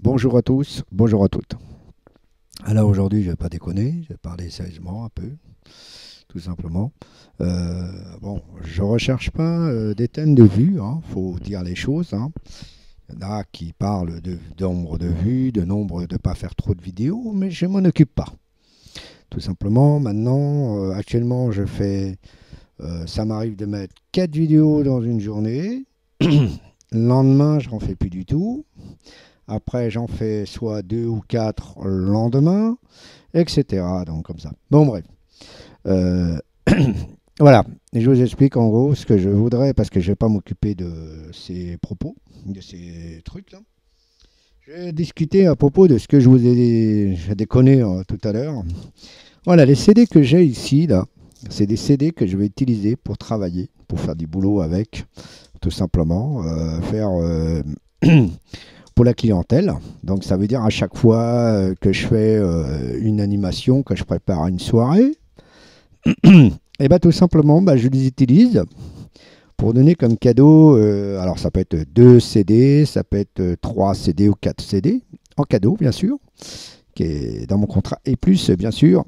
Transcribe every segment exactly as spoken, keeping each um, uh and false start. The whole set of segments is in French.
Bonjour à tous, bonjour à toutes. Alors aujourd'hui, je vais pas déconner, je vais parler sérieusement un peu, tout simplement. Euh, bon, je recherche pas euh, des thèmes de vues, hein, faut dire les choses. Hein. Il y en a qui parlent de nombre de vues, de nombre de pas faire trop de vidéos, mais je m'en occupe pas. Tout simplement, maintenant, euh, actuellement, je fais, euh, ça m'arrive de mettre quatre vidéos dans une journée. Le lendemain, je n'en fais plus du tout. Après, j'en fais soit deux ou quatre le lendemain, et cetera. Donc, comme ça. Bon, bref. Euh, voilà. Et je vous explique en gros ce que je voudrais, parce que je ne vais pas m'occuper de ces propos, de ces trucs-là. Je vais discuter à propos de ce que je vous ai déconné euh, tout à l'heure. Voilà, les C D que j'ai ici, là, c'est des C D que je vais utiliser pour travailler, pour faire du boulot avec, tout simplement. Euh, faire... Euh, pour la clientèle. Donc ça veut dire à chaque fois euh, que je fais euh, une animation, que je prépare une soirée, et bien tout simplement, bah, je les utilise pour donner comme cadeau, euh, alors ça peut être deux C D, ça peut être trois C D ou quatre C D, en cadeau bien sûr, qui est dans mon contrat, et plus bien sûr,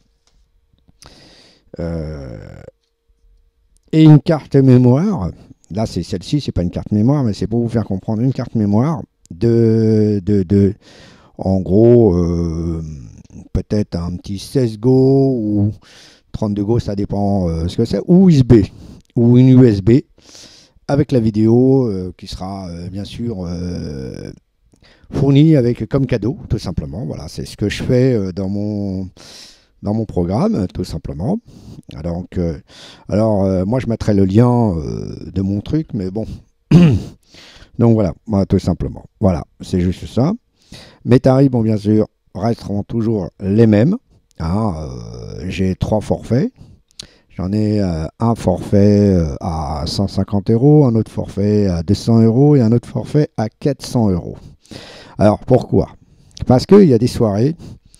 euh, et une carte mémoire. Là c'est celle-ci, c'est pas une carte mémoire, mais c'est pour vous faire comprendre une carte mémoire. De, de, de, en gros, euh, peut-être un petit seize Go ou trente-deux Go, ça dépend euh, ce que c'est, ou U S B, ou une U S B, avec la vidéo euh, qui sera euh, bien sûr euh, fournie avec, comme cadeau, tout simplement. Voilà, c'est ce que je fais euh, dans mon... dans mon programme, tout simplement. Alors, euh, alors euh, moi, je mettrai le lien euh, de mon truc, mais bon... Donc voilà, voilà, tout simplement. Voilà, c'est juste ça. Mes tarifs, bon, bien sûr, resteront toujours les mêmes. Hein, euh, j'ai trois forfaits. J'en ai euh, un forfait euh, à cent cinquante euros, un autre forfait à deux cents euros et un autre forfait à quatre cents euros. Alors pourquoi? Parce qu'il y a des soirées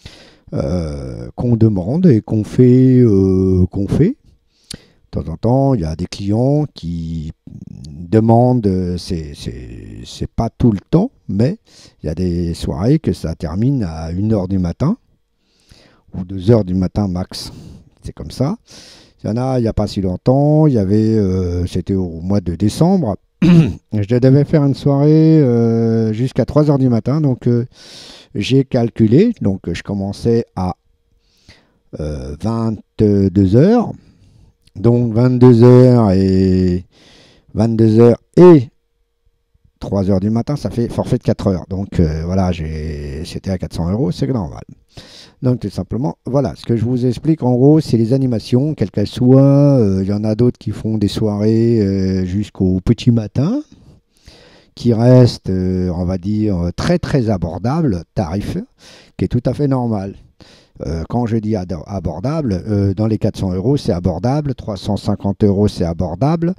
euh, qu'on demande et qu'on fait, euh, qu'on fait. De temps en temps, il y a des clients qui demandent, c'est pas tout le temps, mais il y a des soirées que ça termine à une heure du matin, ou deux heures du matin max. C'est comme ça. Il y en a, il n'y a pas si longtemps, il y avait, euh, c'était au mois de décembre, je devais faire une soirée euh, jusqu'à trois heures du matin, donc euh, j'ai calculé, donc je commençais à euh, vingt-deux heures. Donc vingt-deux heures et vingt-deux heures et trois heures du matin, ça fait forfait de quatre heures. Donc euh, voilà, c'était à quatre cents euros, c'est normal. Donc tout simplement, voilà, ce que je vous explique en gros, c'est les animations, quelles qu'elles soient. Il euh, y en a d'autres qui font des soirées euh, jusqu'au petit matin, qui restent, euh, on va dire, très très abordables, tarif, qui est tout à fait normal. Euh, quand je dis abordable, euh, dans les quatre cents euros, c'est abordable. trois cent cinquante euros, c'est abordable.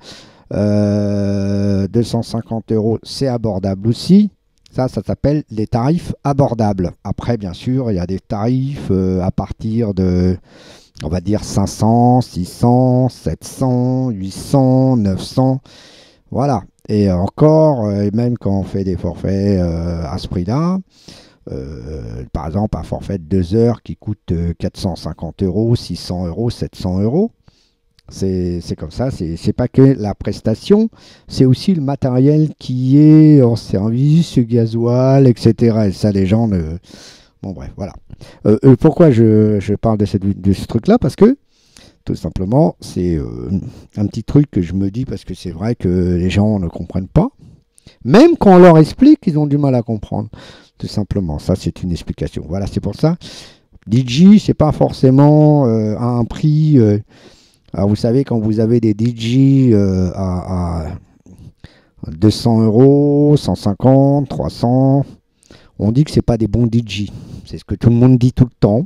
Euh, deux cent cinquante euros, c'est abordable aussi. Ça, ça s'appelle les tarifs abordables. Après, bien sûr, il y a des tarifs euh, à partir de, on va dire, cinq cents, six cents, sept cents, huit cents, neuf cents. Voilà. Et encore, euh, même quand on fait des forfaits euh, à ce prix-là, Euh, par exemple, un forfait de deux heures qui coûte euh, quatre cent cinquante euros, six cents euros, sept cents euros. C'est comme ça, c'est pas que la prestation, c'est aussi le matériel qui est en service, le gasoil, et cetera. Et ça, les gens ne... Bon, bref, voilà. Euh, euh, pourquoi je, je parle de, cette, de ce truc-là? Parce que, tout simplement, c'est euh, un petit truc que je me dis, parce que c'est vrai que les gens ne comprennent pas. Même quand on leur explique, ils ont du mal à comprendre. Tout simplement, ça c'est une explication. Voilà, c'est pour ça. D J, c'est pas forcément euh, à un prix. Euh, alors vous savez, quand vous avez des D J euh, à, à deux cents euros, cent cinquante, trois cents, on dit que c'est pas des bons D J. C'est ce que tout le monde dit tout le temps.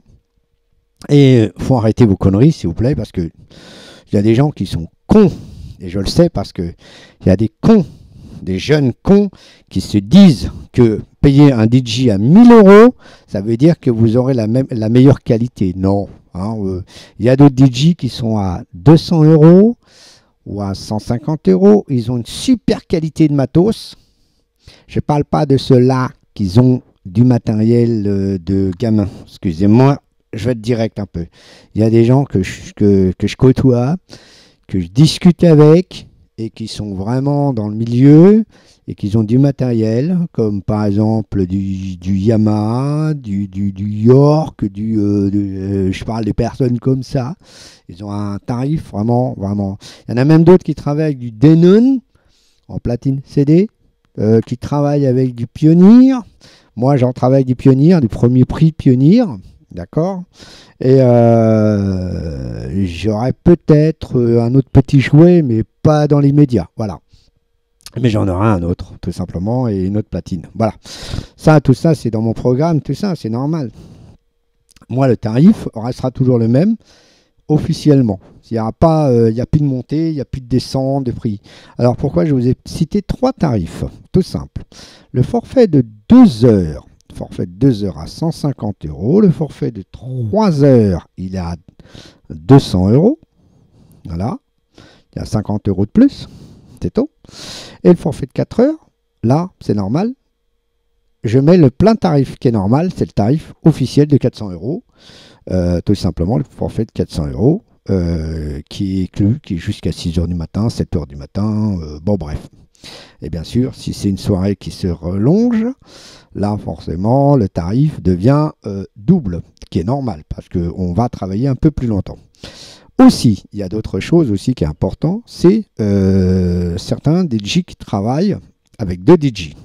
Et il faut arrêter vos conneries, s'il vous plaît, parce que il y a des gens qui sont cons. Et je le sais parce que il y a des cons, des jeunes cons qui se disent que payer un D J à mille euros, ça veut dire que vous aurez la, même, la meilleure qualité. Non. Hein, euh, il y a d'autres D J qui sont à deux cents euros ou à cent cinquante euros. Ils ont une super qualité de matos. Je ne parle pas de ceux-là qui ont du matériel euh, de gamin. Excusez-moi, je vais être direct un peu. Il y a des gens que je, que, que je côtoie, que je discute avec, et qui sont vraiment dans le milieu, et qui ont du matériel, comme par exemple du, du Yamaha, du, du, du York, du, euh, de, euh, je parle des personnes comme ça. Ils ont un tarif vraiment, vraiment. Il y en a même d'autres qui travaillent avec du Denon, en platine C D, euh, qui travaillent avec du Pioneer. Moi, j'en travaille avec du Pioneer, du premier prix Pioneer, d'accord. Et euh, j'aurais peut-être un autre petit jouet, mais pas dans l'immédiat, voilà. Mais j'en aurai un autre, tout simplement, et une autre platine. Voilà. Ça, tout ça, c'est dans mon programme, tout ça, c'est normal. Moi, le tarif restera toujours le même, officiellement. Il n'y a pas, euh, il n'y a plus de montée, il n'y a plus de descente de prix. Alors, pourquoi je vous ai cité trois tarifs? Tout simple. Le forfait de deux heures, forfait de deux heures à cent cinquante euros. Le forfait de trois heures, il est à deux cents euros. Voilà. Il y a cinquante euros de plus. C'est tout. Et le forfait de quatre heures, là, c'est normal. Je mets le plein tarif qui est normal, c'est le tarif officiel de quatre cents euros. Euh, tout simplement, le forfait de quatre cents euros euh, qui est inclus, qui est jusqu'à six heures du matin, sept heures du matin. Euh, bon, bref. Et bien sûr, si c'est une soirée qui se relonge, là, forcément, le tarif devient euh, double, qui est normal, parce qu'on va travailler un peu plus longtemps. Aussi, il y a d'autres choses aussi qui est important, c'est euh, certains D J qui travaillent avec deux D J,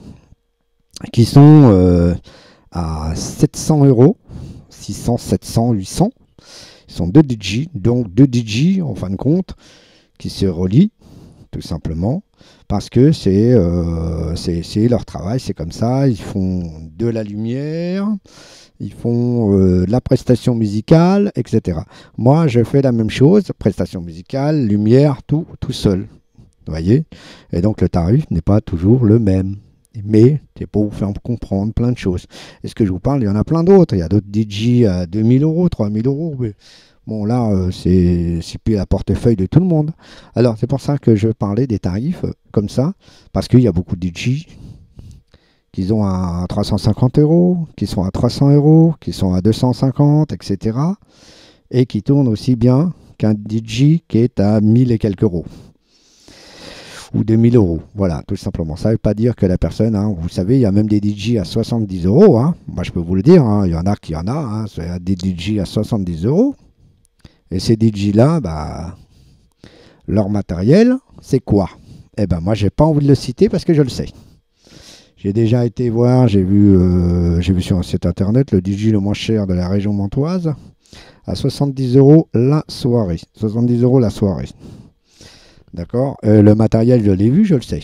qui sont euh, à sept cents euros, six cents, sept cents, huit cents. Ils sont deux D J, donc deux D J en fin de compte, qui se relient, tout simplement, parce que c'est euh, c'est leur travail, c'est comme ça, ils font de la lumière, ils font euh, de la prestation musicale, et cetera. Moi, je fais la même chose, prestation musicale, lumière, tout, tout seul. Vous voyez? Et donc, le tarif n'est pas toujours le même. Mais c'est pour vous faire comprendre plein de choses. Et ce que je vous parle, il y en a plein d'autres. Il y a d'autres D J à deux mille euros, trois mille euros. Mais bon, là, euh, c'est plus la portefeuille de tout le monde. Alors, c'est pour ça que je parlais des tarifs euh, comme ça. Parce qu'il y a beaucoup de D J qui ont à trois cent cinquante euros, qui sont à trois cents euros, qui sont à deux cent cinquante, et cetera. Et qui tournent aussi bien qu'un D J qui est à mille et quelques euros. Ou deux mille euros. Voilà, tout simplement. Ça ne veut pas dire que la personne, hein, vous savez, il y a même des D J à soixante-dix euros. Hein. Moi, je peux vous le dire, hein, il y en a qui en a. Hein, c'est des D J à soixante-dix euros. Et ces D J-là, bah, leur matériel, c'est quoi? Eh ben, moi, j'ai pas envie de le citer parce que je le sais. J'ai déjà été voir, j'ai vu, euh, j'ai vu sur un site internet le D J le moins cher de la région mantoise à soixante-dix euros la soirée. soixante-dix euros la soirée. D'accord, euh, le matériel, je l'ai vu, je le sais.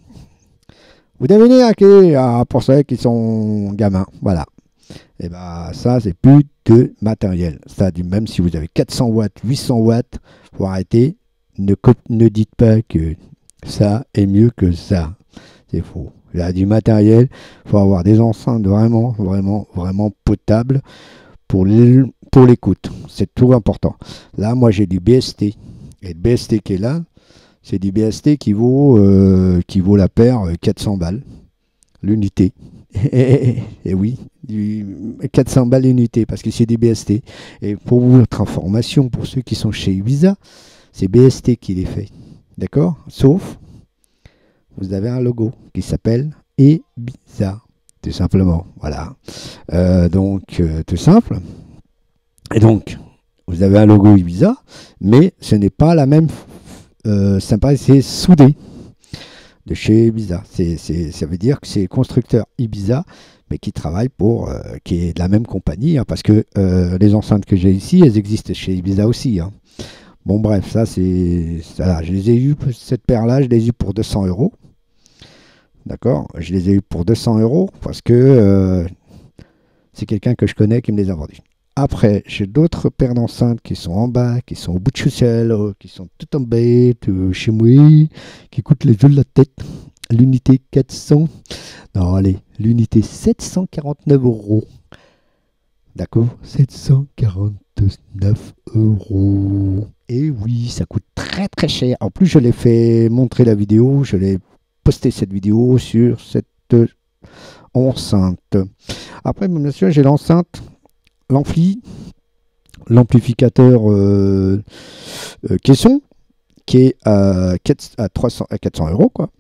Vous devinez à qui, à, pour ceux qui sont gamins, voilà. Et bien, ça, c'est plus de matériel. Ça, même si vous avez quatre cents watts, huit cents watts, faut arrêter. Ne, ne dites pas que ça est mieux que ça. C'est faux. Il y a du matériel, il faut avoir des enceintes vraiment, vraiment, vraiment potables pour l'écoute. C'est tout important. Là, moi, j'ai du B S T. Et le B S T qui est là, c'est du B S T qui vaut, euh, qui vaut la paire quatre cents balles, l'unité. Et, et oui, du quatre cents balles l'unité, parce que c'est des B S T. Et pour votre information, pour ceux qui sont chez Ibiza, c'est B S T qui les fait. D'accord? Sauf, vous avez un logo qui s'appelle Ibiza, tout simplement. Voilà. Euh, donc, euh, tout simple. Et donc, vous avez un logo Ibiza, mais ce n'est pas la même. Euh, sympa, c'est soudé de chez Ibiza. C'est, c'est, ça veut dire que c'est constructeur Ibiza, mais qui travaille pour, euh, qui est de la même compagnie, hein, parce que euh, les enceintes que j'ai ici, elles existent chez Ibiza aussi. Hein. Bon, bref, ça c'est, ça, je les ai eu cette paire-là, je les ai eu pour deux cents euros. D'accord, je les ai eu pour deux cents euros parce que euh, c'est quelqu'un que je connais qui me les a vendus. Après, j'ai d'autres paires d'enceintes qui sont en bas, qui sont au bout de chausselle, qui sont tout en bas, tout chez moi, qui coûtent les yeux de la tête. L'unité quatre cents. Non, allez, l'unité sept cent quarante-neuf euros. D'accord, sept cent quarante-neuf euros. Et oui, ça coûte très très cher. En plus, je l'ai fait montrer la vidéo, je l'ai posté cette vidéo sur cette enceinte. Après, bien sûr, j'ai l'enceinte, l'ampli, l'amplificateur euh, euh, caisson, qui est à, quatre, à, trois cents, à quatre cents euros, quoi.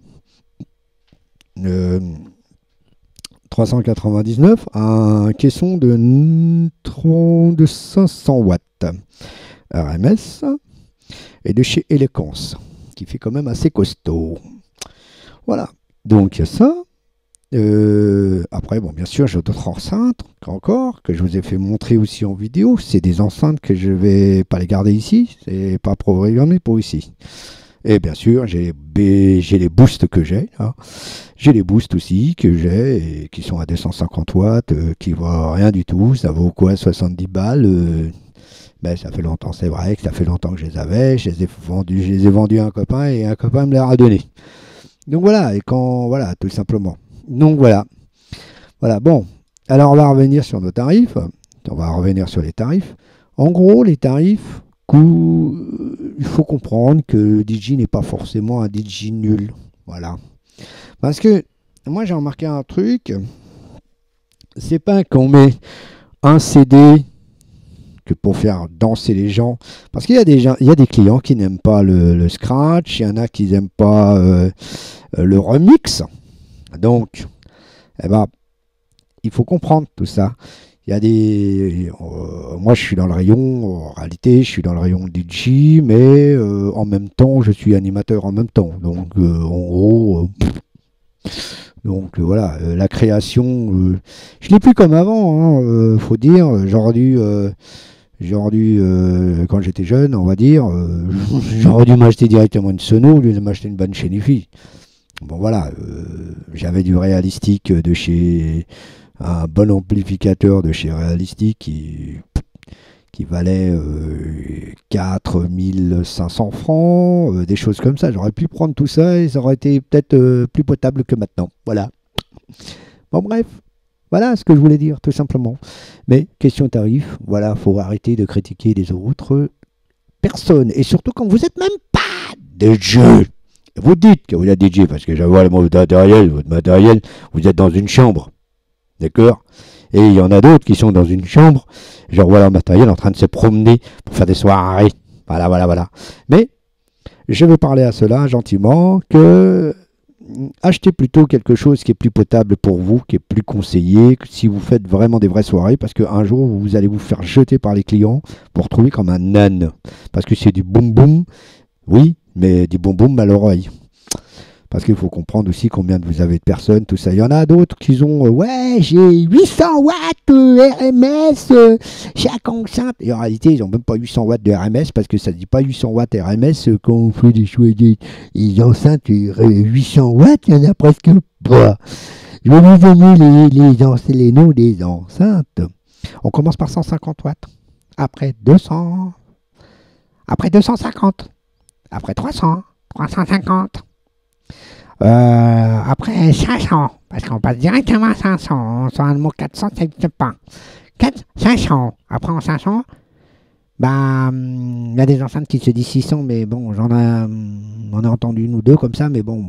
Euh, trois cent quatre-vingt-dix-neuf, un caisson de, de cinq cents watts R M S et de chez Eloquence, qui fait quand même assez costaud. Voilà, donc il y a ça. Euh, après, bon, bien sûr, j'ai d'autres enceintes encore que je vous ai fait montrer aussi en vidéo. C'est des enceintes que je vais pas les garder ici, c'est pas programmé pour ici. Et bien sûr, j'ai les boosts que j'ai. J'ai les boosts aussi que j'ai, qui sont à deux cent cinquante watts, euh, qui vaut rien du tout. Ça vaut quoi, soixante-dix balles euh, ben, ça fait longtemps, c'est vrai que ça fait longtemps que je les avais. Je les ai vendus, je les ai vendus à un copain et un copain me les a donnés. Donc voilà, et quand, voilà, tout simplement. Donc voilà. Voilà, bon. Alors on va revenir sur nos tarifs. On va revenir sur les tarifs. En gros, les tarifs, coût, il faut comprendre que le D J n'est pas forcément un D J nul. Voilà. Parce que moi j'ai remarqué un truc. C'est pas qu'on met un C D que pour faire danser les gens. Parce qu'il y a des gens, il y a des clients qui n'aiment pas le, le scratch, il y en a qui n'aiment pas euh, le remix. Donc, eh ben, il faut comprendre tout ça. Il y a des... Euh, moi, je suis dans le rayon, en réalité, je suis dans le rayon D J, mais euh, en même temps, je suis animateur en même temps. Donc, euh, en gros... Euh, donc euh, voilà, euh, la création, euh, je l'ai plus comme avant, il hein, euh, faut dire. J'aurais dû, euh, j'aurais dû euh, quand j'étais jeune, on va dire, euh, j'aurais dû m'acheter directement une sono au lieu de m'acheter une bonne chez Nifi. Bon voilà, euh, j'avais du réalistique de chez un bon amplificateur de chez Réalistique qui, qui valait euh, quatre mille cinq cents francs, euh, des choses comme ça. J'aurais pu prendre tout ça et ça aurait été peut-être euh, plus potable que maintenant. Voilà. Bon bref, voilà ce que je voulais dire tout simplement. Mais question tarif, voilà, faut arrêter de critiquer les autres personnes. Et surtout quand vous n'êtes même pas D J. Vous dites que vous êtes D J parce que j'avoue votre matériel, votre matériel, vous êtes dans une chambre. D'accord? Et il y en a d'autres qui sont dans une chambre, genre voilà le matériel en train de se promener pour faire des soirées. Voilà, voilà, voilà. Mais je veux parler à cela gentiment que achetez plutôt quelque chose qui est plus potable pour vous, qui est plus conseillé, si vous faites vraiment des vraies soirées, parce qu'un jour vous allez vous faire jeter par les clients pour trouver comme un âne. Parce que c'est du boum boum, oui, mais du boum boum à l'oreille. Parce qu'il faut comprendre aussi combien vous avez de personnes, tout ça. Il y en a d'autres qui ont, euh, ouais, j'ai huit cents watts euh, R M S, euh, chaque enceinte. Et en réalité, ils n'ont même pas huit cents watts de R M S, parce que ça ne dit pas huit cents watts R M S. Euh, quand on fait des choix des, des enceintes, euh, huit cents watts, il y en a presque pas. Je vais vous donner les, les, les, les noms des enceintes. On commence par cent cinquante watts. Après deux cents. Après deux cent cinquante. Après trois cents. trois cent cinquante. Euh, après cinq cents, parce qu'on passe directement à cinq cents, sur un mot quatre cents, ça n'existe pas. quatre, cinq cents, après en cinq cents, bah, il y a des enceintes qui se disent six cents, mais bon, j'en ai, on a entendu une ou deux comme ça, mais bon,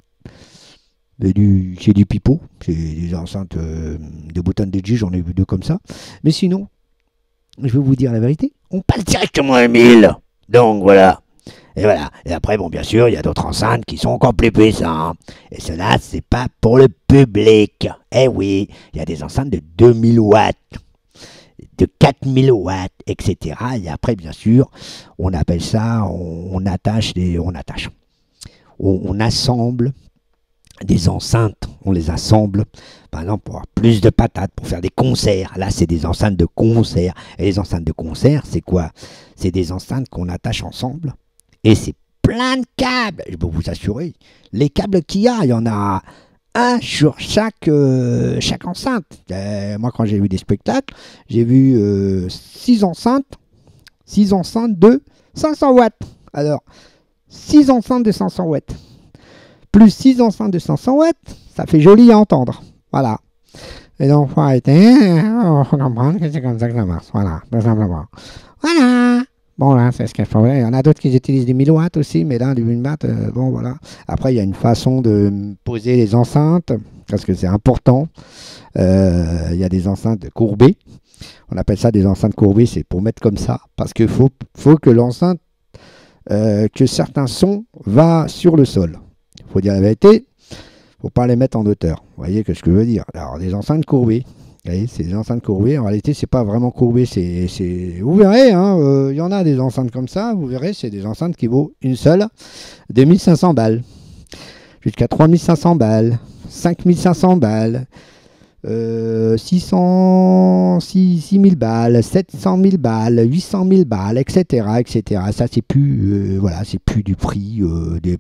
c'est du, du pipeau, c'est des enceintes, euh, des boutons D J, j'en ai vu deux comme ça. Mais sinon, je vais vous dire la vérité, on passe directement à mille, donc voilà. Et voilà. Et après, bon, bien sûr, il y a d'autres enceintes qui sont encore plus puissantes. Et cela, c'est pas pour le public. Eh oui, il y a des enceintes de deux mille watts, de quatre mille watts, et cetera. Et après, bien sûr, on appelle ça, on, on attache des, on attache, on, on assemble des enceintes. On les assemble, par exemple, pour avoir plus de patates, pour faire des concerts. Là, c'est des enceintes de concert. Et les enceintes de concert, c'est quoi? C'est des enceintes qu'on attache ensemble. Et c'est plein de câbles, je peux vous assurer. Les câbles qu'il y a, il y en a un sur chaque, euh, chaque enceinte. Euh, moi, quand j'ai vu des spectacles, j'ai vu euh, six enceintes, six enceintes de cinq cents watts. Alors, six enceintes de cinq cents watts, plus six enceintes de cinq cents watts, ça fait joli à entendre. Voilà. Et donc, il faut arrêter, il faut comprendre que c'est comme ça que ça marche. Voilà, tout simplement. Voilà. Bon, là, c'est ce qu'il faut. Il y en a d'autres qui utilisent du mille watts aussi, mais là, du mille watts, euh, bon, voilà. Après, il y a une façon de poser les enceintes, parce que c'est important. Euh, Il y a des enceintes courbées. On appelle ça des enceintes courbées, c'est pour mettre comme ça, parce qu'il faut, faut que l'enceinte, euh, que certains sons va sur le sol. Il faut dire la vérité, il ne faut pas les mettre en hauteur. Vous voyez ce que je veux dire? Alors, des enceintes courbées. Vous voyez, c'est des enceintes courbées. En réalité, c'est pas vraiment courbé. C'est, c'est... Vous verrez, il hein, euh, y en a des enceintes comme ça. Vous verrez, c'est des enceintes qui vaut une seule deux mille cinq cents balles, jusqu'à trois mille cinq cents balles, cinq mille cinq cents balles, euh, six cents, six mille balles, sept cent mille balles, huit cent mille balles, et cetera, et cetera. Ça, c'est plus, euh, voilà, c'est plus du prix euh, des.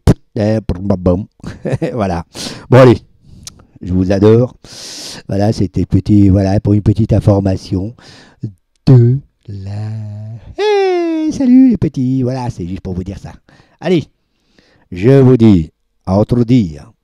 Voilà. Bon allez. Je vous adore. Voilà, c'était petit, voilà, pour une petite information de la... Hey, salut les petits. Voilà, c'est juste pour vous dire ça. Allez, je vous dis à autre dire.